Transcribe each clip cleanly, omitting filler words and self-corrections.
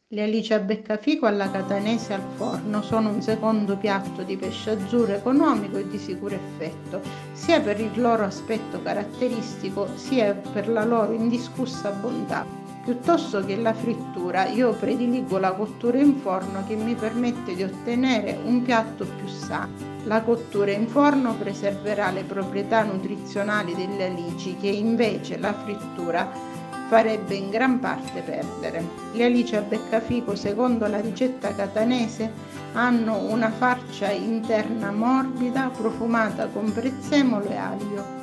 Le alici a beccafico alla catanese al forno sono un secondo piatto di pesce azzurro economico e di sicuro effetto, sia per il loro aspetto caratteristico, sia per la loro indiscussa bontà. Piuttosto che la frittura, io prediligo la cottura in forno che mi permette di ottenere un piatto più sano. La cottura in forno preserverà le proprietà nutrizionali delle alici che invece la frittura farebbe in gran parte perdere. Le alici a beccafico, secondo la ricetta catanese, hanno una farcia interna morbida profumata con prezzemolo e aglio.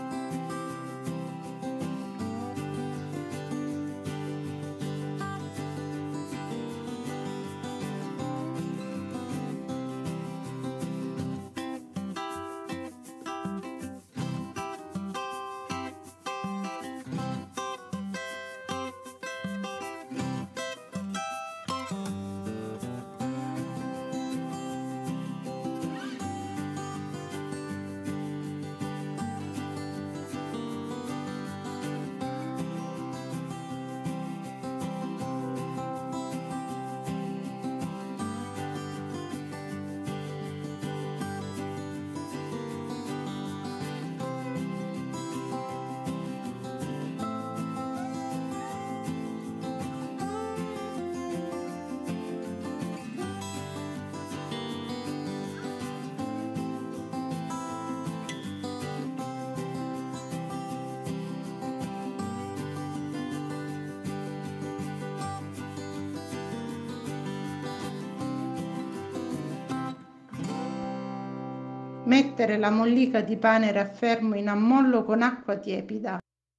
Mettere la mollica di pane raffermo in ammollo con acqua tiepida.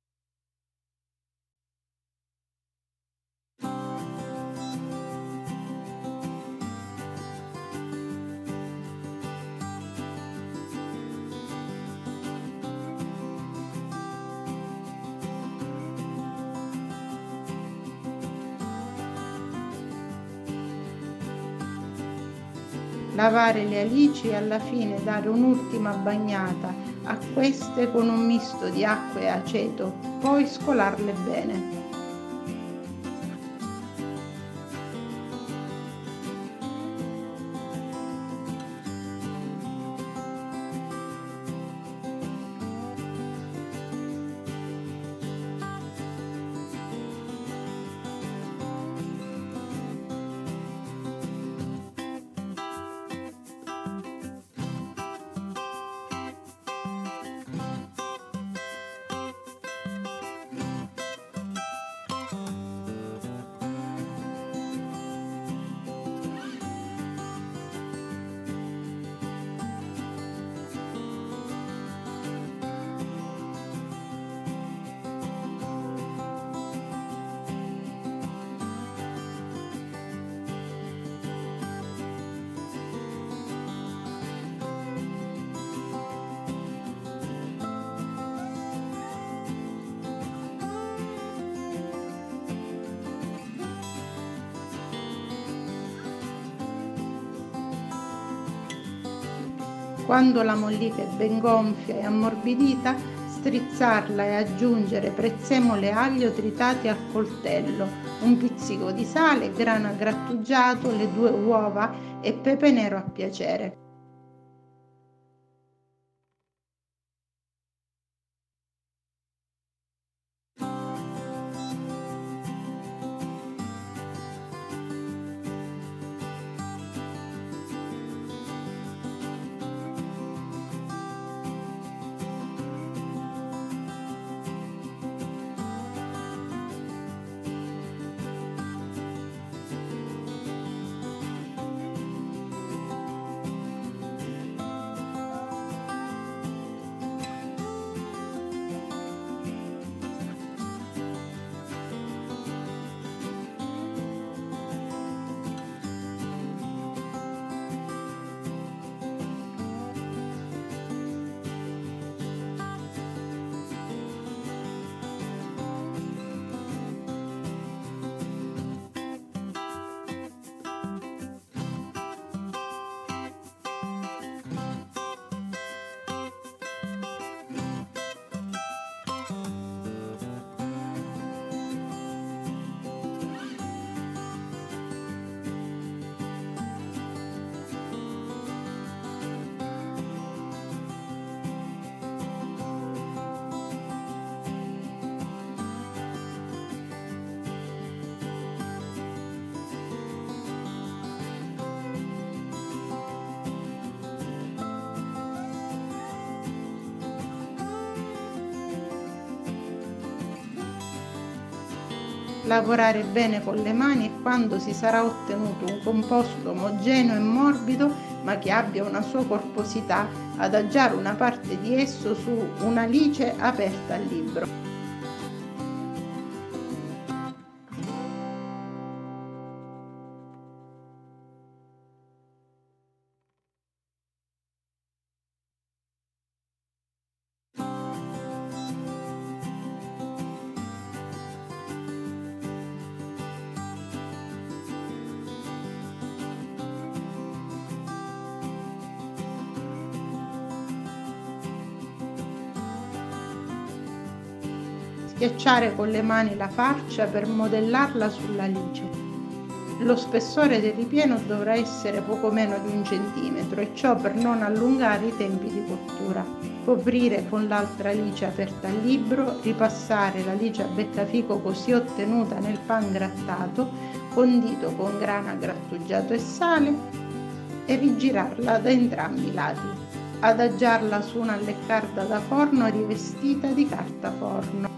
Lavare le alici e alla fine dare un'ultima bagnata a queste con un misto di acqua e aceto, poi scolarle bene. Quando la mollica è ben gonfia e ammorbidita, strizzarla e aggiungere prezzemolo e aglio tritati a coltello, un pizzico di sale, grana grattugiato, le 2 uova e pepe nero a piacere. Lavorare bene con le mani e quando si sarà ottenuto un composto omogeneo e morbido, ma che abbia una sua corposità, adagiare una parte di esso su un'alice aperta al libro. Schiacciare con le mani la farcia per modellarla sull'alice. Lo spessore del ripieno dovrà essere poco meno di 1 centimetro e ciò per non allungare i tempi di cottura. Coprire con l'altra alice aperta al libro, ripassare l'alice a beccafico così ottenuta nel pan grattato, condito con grana grattugiato e sale, e rigirarla da entrambi i lati. Adagiarla su una leccarda da forno rivestita di carta forno.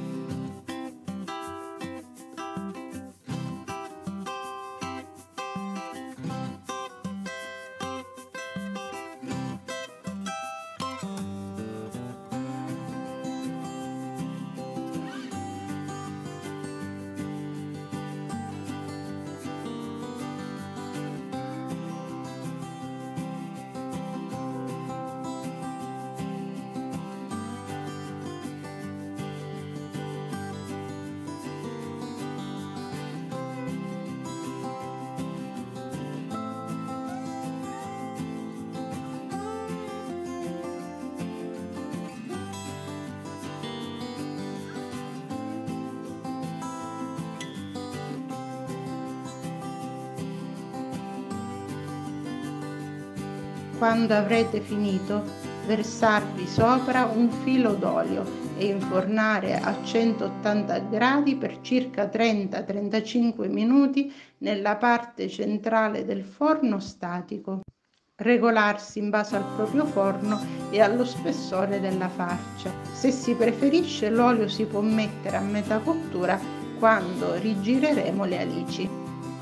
Quando avrete finito, versarvi sopra un filo d'olio e infornare a 180 gradi per circa 30-35 minuti nella parte centrale del forno statico. Regolarsi in base al proprio forno e allo spessore della farcia. Se si preferisce, l'olio si può mettere a metà cottura quando rigireremo le alici.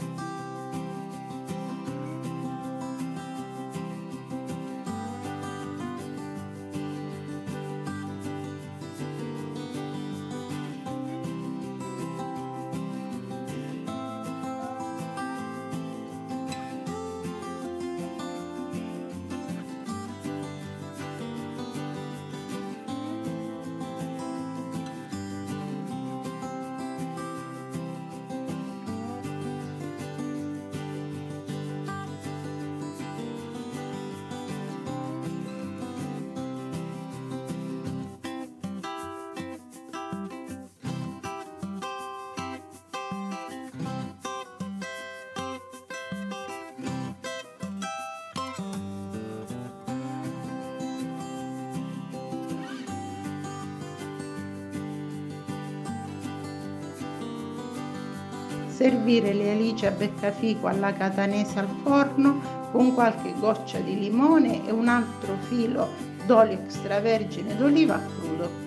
Servire le alici a beccafico alla catanese al forno con qualche goccia di limone e un altro filo d'olio extravergine d'oliva crudo.